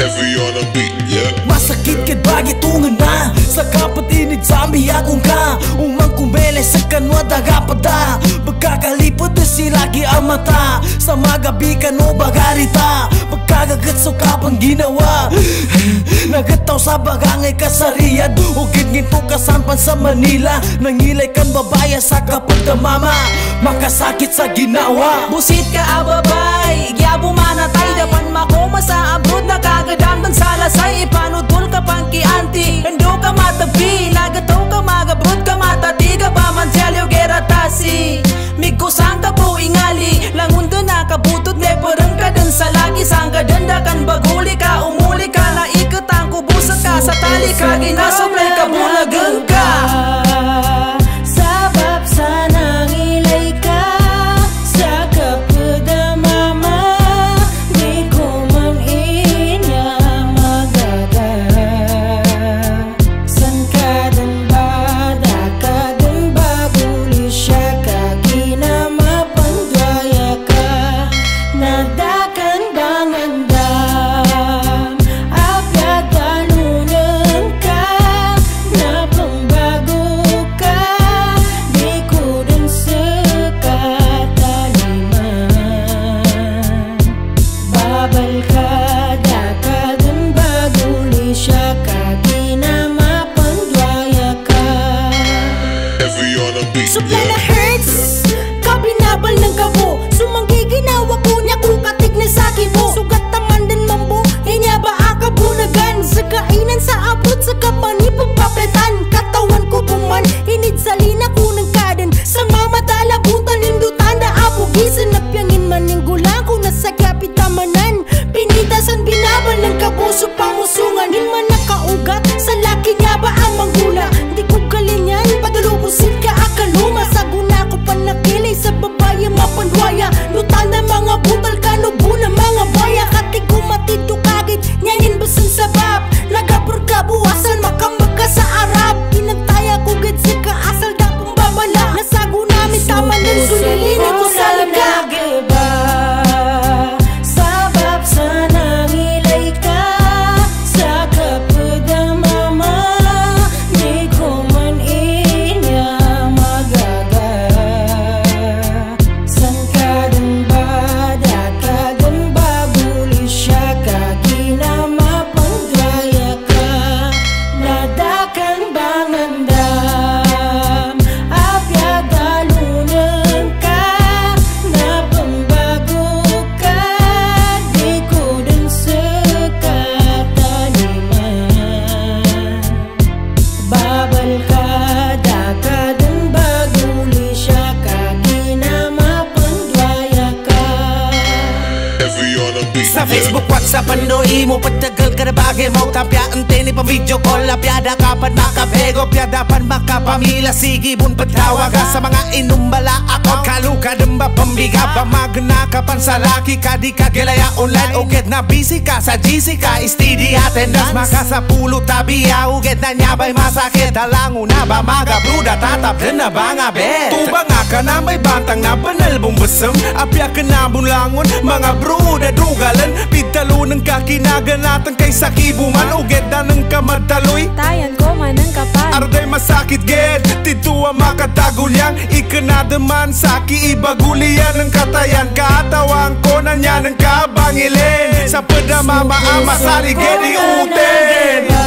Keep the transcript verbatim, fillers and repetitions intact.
Every on a beat, yeah. Masakit ket bagi tungan na sa kapatinig zambi akong ka umang kumele sa kanwa dagapada pagkakalipod na silagi ang mata sa magabi ka no bagarita pagkagagat so kapang ginawa nagataw sa bagangay kasariad ugid ginto kasampan sa Manila nangilay kan babaya sa kapagdamama makasakit sa ginawa busit ka ababay gyabo manatay dapan makoma sa abroad nakagadamdan sa lasay ipanudol ka pang kianti endo ka matabi nagataw ka magabrod ka matati ka pa manselyo geratasi migkusang ka po ingali langun doon nakabutod ne parang ka dun sa lagi sangga danda kan baguli ka umuli ka na ikatang kubusat ka sa tali ka ginasuplay ka bulagang ka sabab sana ngilay ka sa kapagdamama di ko man inya magada san ka dan bada ka dan baguli siya ka ginamapandwaya ka nadakan bangandam apya dalunan ka na pambago ka di ko din sekataliman babal ka dakadan baguli siya ka ginamapandwaya ka Every on a beat, Supla na yeah. hurts kabinabal ng kabo sumanggi ginawa ko niya kung katig na saki mo sugat taman din mambo inya ba akabunagan sa kainan sa abot sa kapanipagpapletan katawan ko buman inid salina ko ng kaden sa mamatala butan lindutan na apugisan napyangin man ng gulang ko nasa kapit kamanan pinitasan binabal ng kabo so pamusungan in man nakaugat sa laki niya ba ang manggula di ko galinyan padalubusin ka akaluma sa guna ko panakilay sa babaya mapandwaya lutan na mga butal kanubo na mga baya katig kumatid to kagit nyanin basan sa bab nagapur ka buwasan makambag ka sa Arab pinagtaya ko gid si kaasal dapong babala nasago namin tama ng sulilini ko sa laga sabab sana ngilay ka sa kapagdamama di ko man inya magaga san ka dan bada ka dan baguli siya ka ginamapandwaya ka nadakan bangandam apya dalunan ka na pambago ka di ko din sekataliman babal ka dakadan baguli siya ka ginamapandwaya ka Every on a beat, sa yeah. Facebook, WhatsApp, ano imo patagal ka na bagay mo tapya anteni pa video call na piyada kapan makapego piyada pan makapamila sige bun pagtawaga sa mga inumbala ako kaluka damba pambiga ba magna kapan sa laki ka di ka gilaya online uget na busy ka sa G C ka steady attendance maka sa pulo tabiya uget na nyabay masakit dalango na ba maga bruda tatap din na ba nga bet tuba nga ka na may bantang na banalbong basam apya ka na bunlangon mga bruda dugalan pidalo ng kakinaganatan kay sa kibuman uget na ng kamadaloy Tayan ko man ang kapal arday masakit get tituwa makatagulyan ikanadaman saki ibagulian ng katayan katawan ko na niya ng kabangilin sa padamama ama sa ligedi uten